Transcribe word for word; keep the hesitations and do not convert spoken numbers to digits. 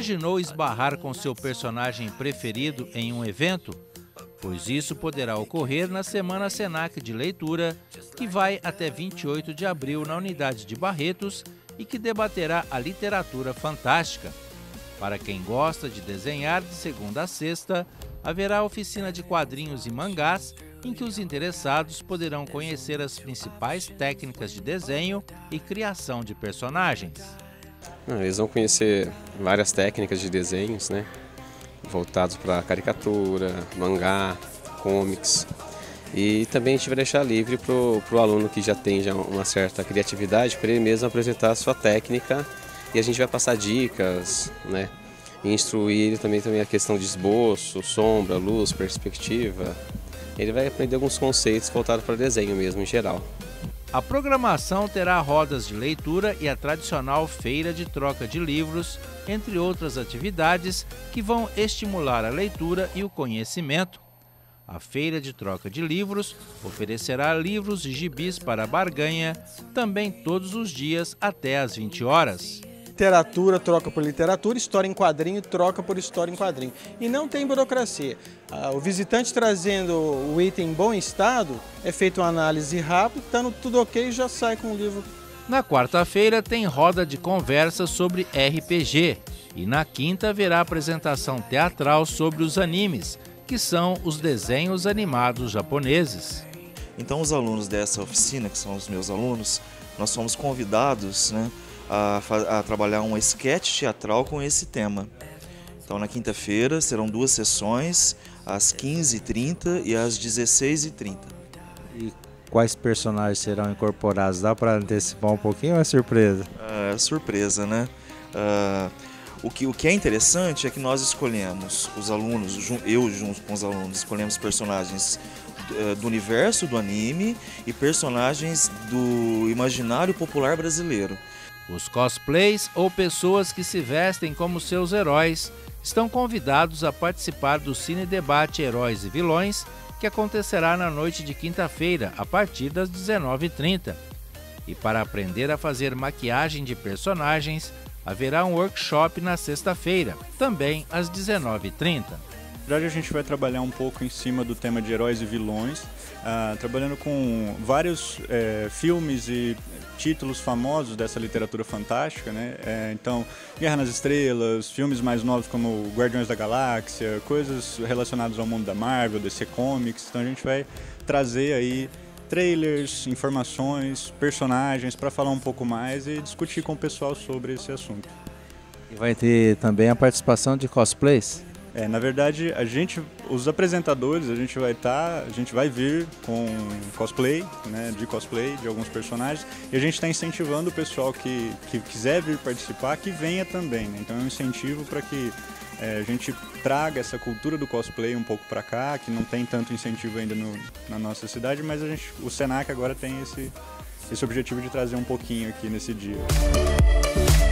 imaginou esbarrar com seu personagem preferido em um evento? Pois isso poderá ocorrer na Semana Senac de Leitura, que vai até vinte e oito de abril na unidade de Barretos e que debaterá a literatura fantástica. Para quem gosta de desenhar, de segunda a sexta, haverá oficina de quadrinhos e mangás, em que os interessados poderão conhecer as principais técnicas de desenho e criação de personagens. Eles vão conhecer várias técnicas de desenhos, né? Voltados para caricatura, mangá, comics. E também a gente vai deixar livre para o aluno que já tem já uma certa criatividade, para ele mesmo apresentar a sua técnica, e a gente vai passar dicas, né? E instruir ele também, também a questão de esboço, sombra, luz, perspectiva. Ele vai aprender alguns conceitos voltados para desenho mesmo, em geral. A programação terá rodas de leitura e a tradicional feira de troca de livros, entre outras atividades que vão estimular a leitura e o conhecimento. A feira de troca de livros oferecerá livros e gibis para barganha, também todos os dias até às vinte horas. Literatura troca por literatura, história em quadrinho troca por história em quadrinho. E não tem burocracia. O visitante trazendo o item em bom estado, é feita uma análise rápida, estando tudo ok e já sai com o livro. Na quarta-feira tem roda de conversa sobre R P G e na quinta haverá apresentação teatral sobre os animes, que são os desenhos animados japoneses. Então os alunos dessa oficina, que são os meus alunos, nós fomos convidados, né, a, a trabalhar um esquete teatral com esse tema. Então na quinta-feira serão duas sessões, às quinze e trinta e às dezesseis e trinta. E quais personagens serão incorporados? Dá para antecipar um pouquinho ou é surpresa? É surpresa, né? Uh, o, que, o que é interessante é que nós escolhemos, os alunos, eu junto com os alunos, escolhemos personagens uh, do universo do anime e personagens do imaginário popular brasileiro. Os cosplays, ou pessoas que se vestem como seus heróis, estão convidados a participar do Cine Debate Heróis e Vilões, que acontecerá na noite de quinta-feira, a partir das dezenove e trinta. E para aprender a fazer maquiagem de personagens, haverá um workshop na sexta-feira, também às dezenove e trinta. Na verdade, a gente vai trabalhar um pouco em cima do tema de heróis e vilões, uh, trabalhando com vários é, filmes e títulos famosos dessa literatura fantástica, né? É, então, Guerra nas Estrelas, filmes mais novos como Guardiões da Galáxia, coisas relacionadas ao mundo da Marvel, D C Comics. Então a gente vai trazer aí trailers, informações, personagens para falar um pouco mais e discutir com o pessoal sobre esse assunto. E vai ter também a participação de cosplays? É, na verdade, a gente, os apresentadores, a gente vai estar, a gente vai vir com cosplay, né, de cosplay de alguns personagens, e a gente está incentivando o pessoal que, que quiser vir participar, que venha também, né? Então é um incentivo para que é, a gente traga essa cultura do cosplay um pouco para cá, que não tem tanto incentivo ainda no, na nossa cidade, mas a gente, o Senac agora tem esse, esse objetivo de trazer um pouquinho aqui nesse dia.